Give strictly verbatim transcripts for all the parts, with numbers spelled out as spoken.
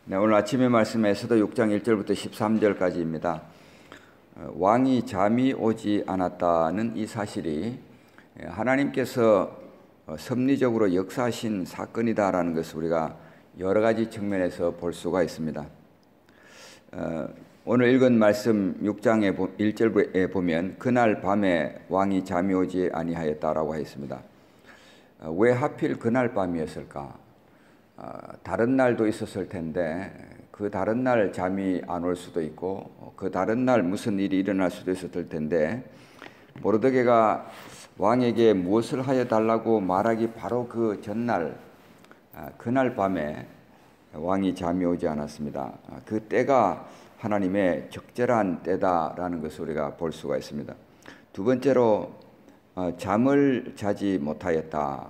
네, 오늘 아침의 말씀에 에스더 육 장 일 절부터 십삼 절까지입니다. 왕이 잠이 오지 않았다는 이 사실이 하나님께서 섭리적으로 역사하신 사건이다라는 것을 우리가 여러 가지 측면에서 볼 수가 있습니다. 오늘 읽은 말씀 육 장의 일 절에 보면 그날 밤에 왕이 잠이 오지 아니하였다라고 했습니다. 왜 하필 그날 밤이었을까? 다른 날도 있었을 텐데 그 다른 날 잠이 안 올 수도 있고 그 다른 날 무슨 일이 일어날 수도 있었을 텐데 모르드게가 왕에게 무엇을 하여 달라고 말하기 바로 그 전날 그날 밤에 왕이 잠이 오지 않았습니다. 그 때가 하나님의 적절한 때다라는 것을 우리가 볼 수가 있습니다. 두 번째로 잠을 자지 못하였다.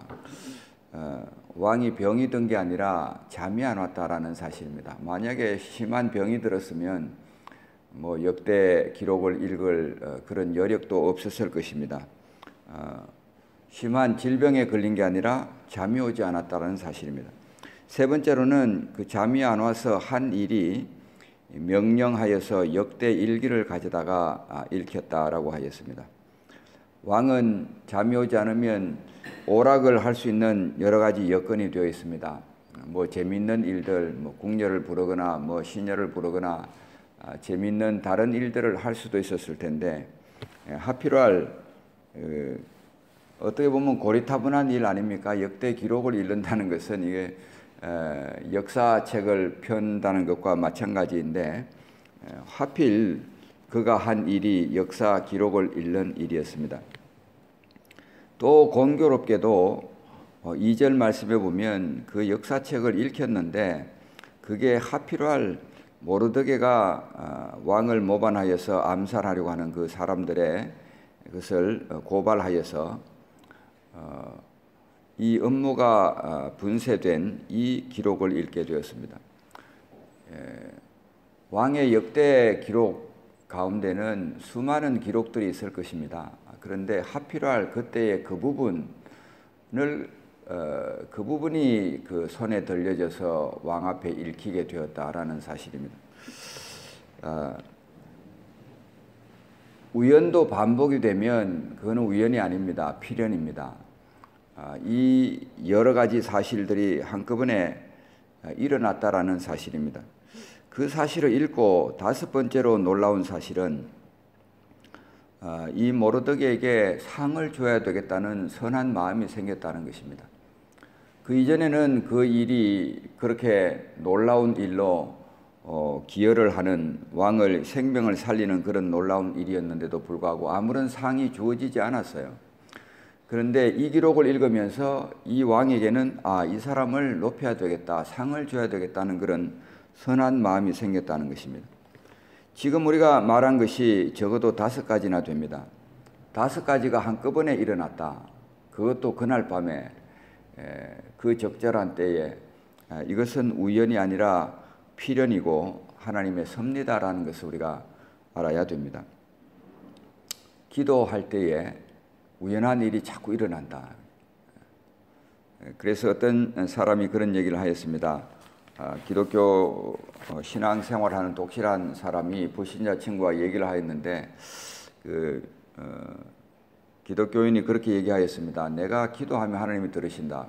왕이 병이 든 게 아니라 잠이 안 왔다라는 사실입니다. 만약에 심한 병이 들었으면 뭐 역대 기록을 읽을 그런 여력도 없었을 것입니다. 어, 심한 질병에 걸린 게 아니라 잠이 오지 않았다라는 사실입니다. 세 번째로는 그 잠이 안 와서 한 일이 명령하여서 역대 일기를 가져다가 읽혔다라고 하였습니다. 왕은 잠이 오지 않으면 오락을 할 수 있는 여러 가지 여건이 되어 있습니다. 뭐 재미있는 일들, 뭐 궁녀를 부르거나 뭐 시녀를 부르거나 아, 재미있는 다른 일들을 할 수도 있었을 텐데 하필할 어, 어떻게 보면 고리타분한 일 아닙니까? 역대 기록을 읽는다는 것은 이게 어, 역사책을 편다는 것과 마찬가지인데 어, 하필 그가 한 일이 역사 기록을 읽는 일이었습니다. 또 공교롭게도 이 절 말씀에 보면 그 역사책을 읽혔는데 그게 하필할 모르드게가 왕을 모반하여서 암살하려고 하는 그 사람들의 그것을 고발하여서 이 음모가 분쇄된 이 기록을 읽게 되었습니다. 왕의 역대 기록 가운데는 수많은 기록들이 있을 것입니다. 그런데 하필할 그때의 그 부분을 어, 그 부분이 그 손에 들려져서 왕 앞에 읽히게 되었다라는 사실입니다. 어, 우연도 반복이 되면 그거는 우연이 아닙니다. 필연입니다. 어, 이 여러 가지 사실들이 한꺼번에 일어났다라는 사실입니다. 그 사실을 읽고 다섯 번째로 놀라운 사실은 이 모르드게에게 상을 줘야 되겠다는 선한 마음이 생겼다는 것입니다. 그 이전에는 그 일이 그렇게 놀라운 일로 어, 기여를 하는 왕을 생명을 살리는 그런 놀라운 일이었는데도 불구하고 아무런 상이 주어지지 않았어요. 그런데 이 기록을 읽으면서 이 왕에게는 아, 이 사람을 높여야 되겠다, 상을 줘야 되겠다는 그런 선한 마음이 생겼다는 것입니다. 지금 우리가 말한 것이 적어도 다섯 가지나 됩니다. 다섯 가지가 한꺼번에 일어났다. 그것도 그날 밤에 그 적절한 때에 이것은 우연이 아니라 필연이고 하나님의 섭리다라는 것을 우리가 알아야 됩니다. 기도할 때에 우연한 일이 자꾸 일어난다. 그래서 어떤 사람이 그런 얘기를 하였습니다. 아, 기독교 어, 신앙생활하는 독실한 사람이 불신자 친구와 얘기를 하였는데 그 어, 기독교인이 그렇게 얘기하였습니다. 내가 기도하면 하나님이 들으신다.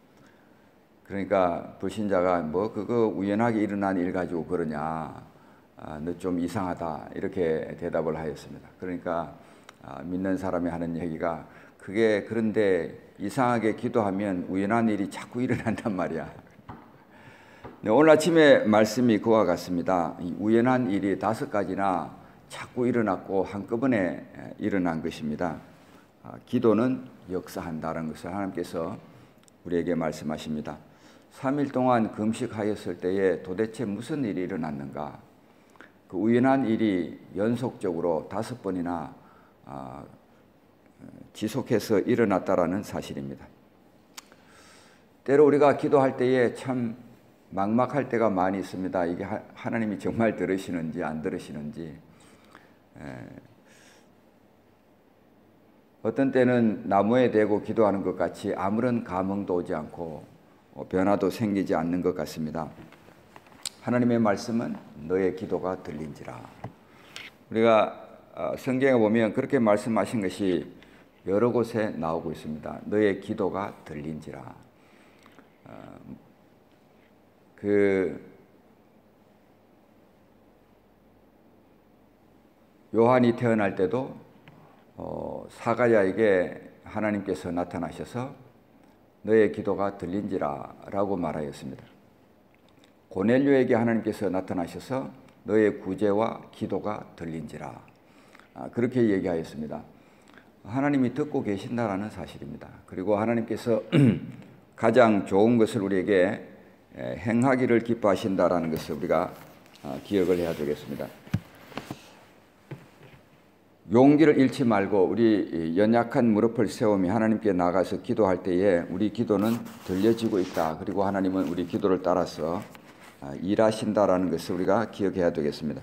그러니까 불신자가 뭐 그거 우연하게 일어난 일 가지고 그러냐, 아, 너 좀 이상하다 이렇게 대답을 하였습니다. 그러니까 아, 믿는 사람이 하는 얘기가 그게 그런데 이상하게 기도하면 우연한 일이 자꾸 일어난단 말이야. 네, 오늘 아침에 말씀이 그와 같습니다. 이 우연한 일이 다섯 가지나 자꾸 일어났고 한꺼번에 일어난 것입니다. 아, 기도는 역사한다는 것을 하나님께서 우리에게 말씀하십니다. 삼 일 동안 금식하였을 때에 도대체 무슨 일이 일어났는가? 그 우연한 일이 연속적으로 다섯 번이나 아, 지속해서 일어났다라는 사실입니다. 때로 우리가 기도할 때에 참 막막할 때가 많이 있습니다. 이게 하나님이 정말 들으시는지 안 들으시는지. 에, 어떤 때는 나무에 대고 기도하는 것 같이 아무런 감흥도 오지 않고 변화도 생기지 않는 것 같습니다. 하나님의 말씀은 너의 기도가 들린지라. 우리가 성경에 보면 그렇게 말씀하신 것이 여러 곳에 나오고 있습니다. 너의 기도가 들린지라. 그 요한이 태어날 때도 어, 사가랴에게 하나님께서 나타나셔서 너의 기도가 들린지라 라고 말하였습니다. 고넬료에게 하나님께서 나타나셔서 너의 구제와 기도가 들린지라, 아, 그렇게 얘기하였습니다. 하나님이 듣고 계신다라는 사실입니다. 그리고 하나님께서 가장 좋은 것을 우리에게 행하기를 기뻐하신다라는 것을 우리가 기억을 해야 되겠습니다. 용기를 잃지 말고 우리 연약한 무릎을 세우며 하나님께 나가서 기도할 때에 우리 기도는 들려지고 있다. 그리고 하나님은 우리 기도를 따라서 일하신다라는 것을 우리가 기억해야 되겠습니다.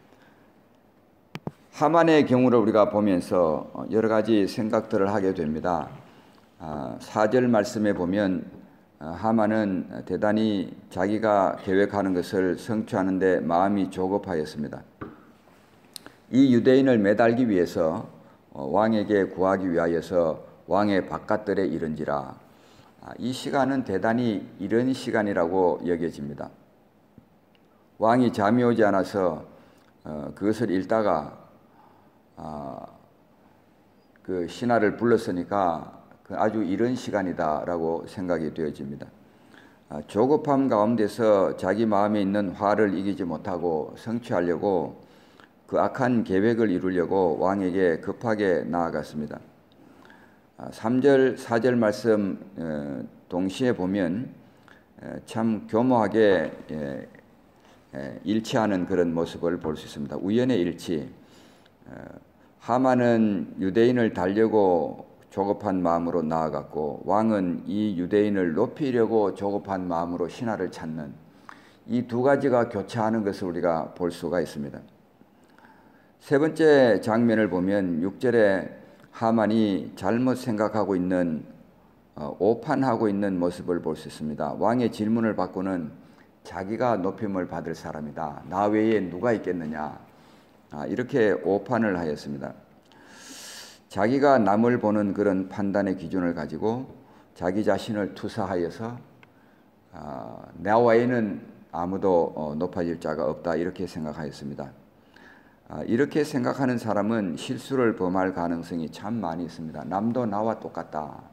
하만의 경우를 우리가 보면서 여러 가지 생각들을 하게 됩니다. 사 절 말씀에 보면 하만은 대단히 자기가 계획하는 것을 성취하는 데 마음이 조급하였습니다. 이 유대인을 매달기 위해서 왕에게 구하기 위하여서 왕의 바깥들에 이른지라. 이 시간은 대단히 이른 시간이라고 여겨집니다. 왕이 잠이 오지 않아서 그것을 읽다가 그 신하를 불렀으니까 아주 이른 시간이다라고 생각이 되어집니다. 조급함 가운데서 자기 마음에 있는 화를 이기지 못하고 성취하려고 그 악한 계획을 이루려고 왕에게 급하게 나아갔습니다. 삼 절, 사 절 말씀 동시에 보면 참 교묘하게 일치하는 그런 모습을 볼 수 있습니다. 우연의 일치. 하만은 유대인을 달려고 조급한 마음으로 나아갔고 왕은 이 유대인을 높이려고 조급한 마음으로 신하를 찾는 이 두 가지가 교차하는 것을 우리가 볼 수가 있습니다. 세 번째 장면을 보면 육 절에 하만이 잘못 생각하고 있는 오판하고 있는 모습을 볼 수 있습니다. 왕의 질문을 받고는 자기가 높임을 받을 사람이다. 나 외에 누가 있겠느냐. 이렇게 오판을 하였습니다. 자기가 남을 보는 그런 판단의 기준을 가지고 자기 자신을 투사하여서 나 외에는 아무도 높아질 자가 없다. 이렇게 생각하였습니다. 이렇게 생각하는 사람은 실수를 범할 가능성이 참 많이 있습니다. 남도 나와 똑같다.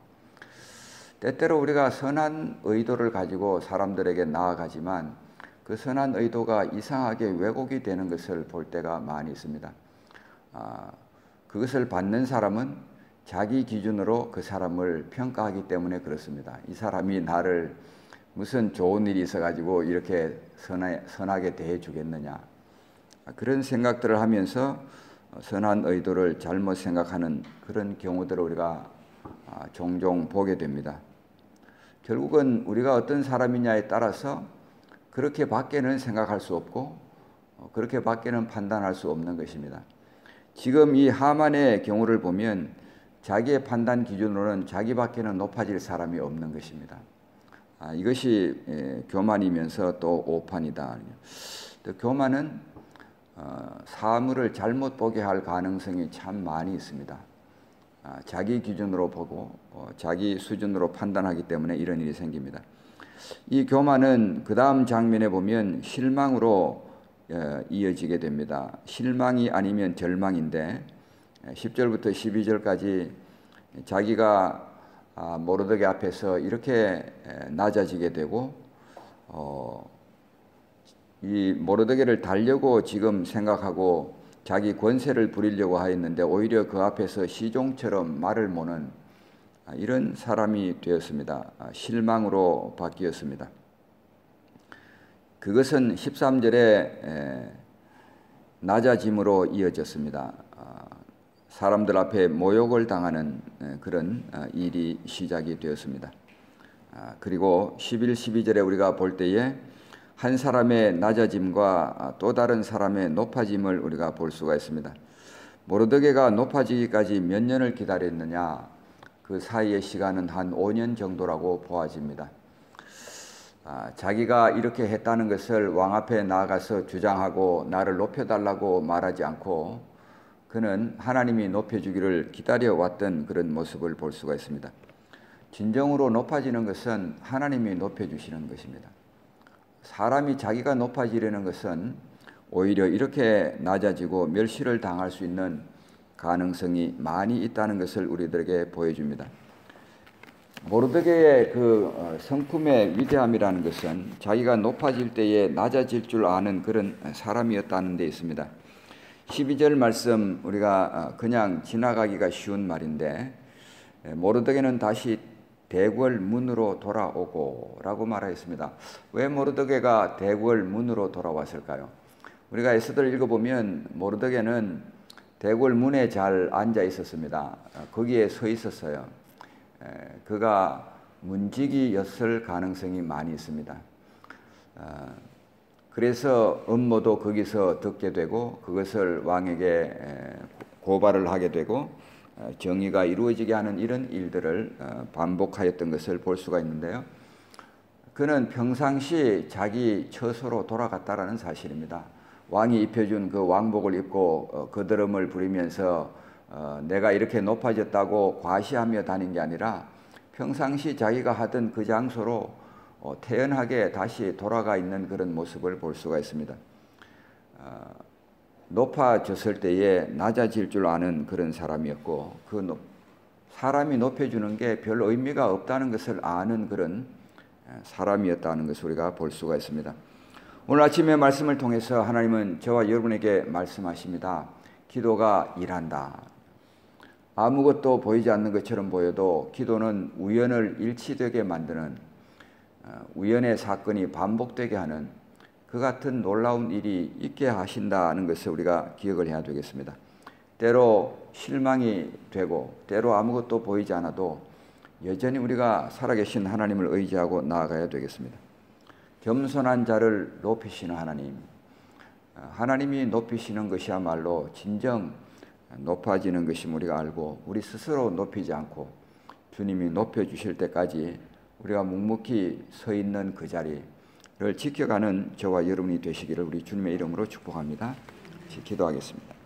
때때로 우리가 선한 의도를 가지고 사람들에게 나아가지만 그 선한 의도가 이상하게 왜곡이 되는 것을 볼 때가 많이 있습니다. 아, 그것을 받는 사람은 자기 기준으로 그 사람을 평가하기 때문에 그렇습니다. 이 사람이 나를 무슨 좋은 일이 있어가지고 이렇게 선하, 선하게 대해 주겠느냐. 그런 생각들을 하면서 선한 의도를 잘못 생각하는 그런 경우들을 우리가 종종 보게 됩니다. 결국은 우리가 어떤 사람이냐에 따라서 그렇게 밖에는 생각할 수 없고 그렇게 밖에는 판단할 수 없는 것입니다. 지금 이 하만의 경우를 보면 자기의 판단 기준으로는 자기밖에는 높아질 사람이 없는 것입니다. 아, 이것이 예, 교만이면서 또 오판이다. 또 교만은 어, 사물을 잘못 보게 할 가능성이 참 많이 있습니다. 아, 자기 기준으로 보고 어, 자기 수준으로 판단하기 때문에 이런 일이 생깁니다. 이 교만은 그 다음 장면에 보면 실망으로 어, 이어지게 됩니다. 실망이 아니면 절망인데 십 절부터 십이 절까지 자기가 아, 모르드게 앞에서 이렇게 낮아지게 되고 어, 이 모르드게를 달려고 지금 생각하고 자기 권세를 부리려고 하였는데 오히려 그 앞에서 시종처럼 말을 모는 이런 사람이 되었습니다. 실망으로 바뀌었습니다. 그것은 십삼 절에 낮아짐으로 이어졌습니다. 사람들 앞에 모욕을 당하는 그런 일이 시작이 되었습니다. 그리고 십일, 십이 절에 우리가 볼 때에 한 사람의 낮아짐과 또 다른 사람의 높아짐을 우리가 볼 수가 있습니다. 모르드게가 높아지기까지 몇 년을 기다렸느냐? 그 사이의 시간은 한 오 년 정도라고 보아집니다. 아, 자기가 이렇게 했다는 것을 왕 앞에 나아가서 주장하고 나를 높여달라고 말하지 않고 그는 하나님이 높여주기를 기다려왔던 그런 모습을 볼 수가 있습니다. 진정으로 높아지는 것은 하나님이 높여주시는 것입니다. 사람이 자기가 높아지려는 것은 오히려 이렇게 낮아지고 멸시를 당할 수 있는 가능성이 많이 있다는 것을 우리들에게 보여줍니다. 모르드게의 그 성품의 위대함이라는 것은 자기가 높아질 때에 낮아질 줄 아는 그런 사람이었다는 데 있습니다. 십이 절 말씀 우리가 그냥 지나가기가 쉬운 말인데 모르드게는 다시 대궐 문으로 돌아오고 라고 말하였습니다. 왜 모르드게가 대궐 문으로 돌아왔을까요? 우리가 에스더를 읽어보면 모르드게는 대궐 문에 잘 앉아 있었습니다. 거기에 서 있었어요. 그가 문지기였을 가능성이 많이 있습니다. 그래서 음모도 거기서 듣게 되고 그것을 왕에게 고발을 하게 되고 정의가 이루어지게 하는 이런 일들을 반복하였던 것을 볼 수가 있는데요. 그는 평상시 자기 처소로 돌아갔다라는 사실입니다. 왕이 입혀준 그 왕복을 입고 거드름을 부리면서 내가 이렇게 높아졌다고 과시하며 다닌 게 아니라 평상시 자기가 하던 그 장소로 태연하게 다시 돌아가 있는 그런 모습을 볼 수가 있습니다. 높아졌을 때에 낮아질 줄 아는 그런 사람이었고 그 사람이 높여주는 게 별 의미가 없다는 것을 아는 그런 사람이었다는 것을 우리가 볼 수가 있습니다. 오늘 아침의 말씀을 통해서 하나님은 저와 여러분에게 말씀하십니다. 기도가 일한다. 아무것도 보이지 않는 것처럼 보여도 기도는 우연을 일치되게 만드는 우연의 사건이 반복되게 하는 그 같은 놀라운 일이 있게 하신다는 것을 우리가 기억을 해야 되겠습니다. 때로 실망이 되고 때로 아무것도 보이지 않아도 여전히 우리가 살아계신 하나님을 의지하고 나아가야 되겠습니다. 겸손한 자를 높이시는 하나님, 하나님이 높이시는 것이야말로 진정 높아지는 것임을 우리가 알고 우리 스스로 높이지 않고 주님이 높여주실 때까지 우리가 묵묵히 서 있는 그 자리를 지켜가는 저와 여러분이 되시기를 우리 주님의 이름으로 축복합니다. 기도하겠습니다.